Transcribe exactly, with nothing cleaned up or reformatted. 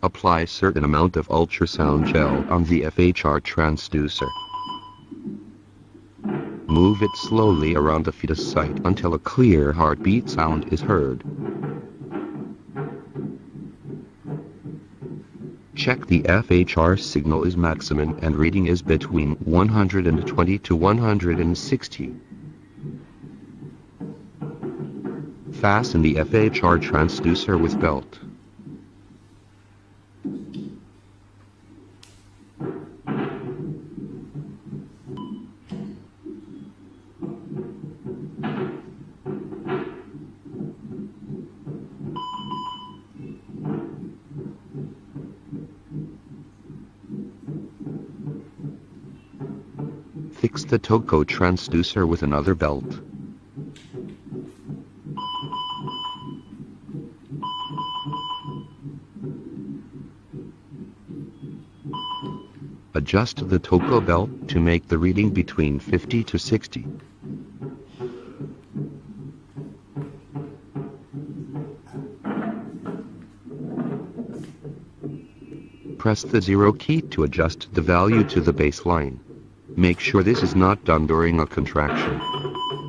Apply a certain amount of ultrasound gel on the F H R transducer. Move it slowly around the fetus site until a clear heartbeat sound is heard. Check the F H R signal is maximum and reading is between one hundred twenty to one hundred sixty. Fasten the F H R transducer with belt. Fix the Toco transducer with another belt. Adjust the Toco belt to make the reading between fifty to sixty. Press the zero key to adjust the value to the baseline. Make sure this is not done during a contraction.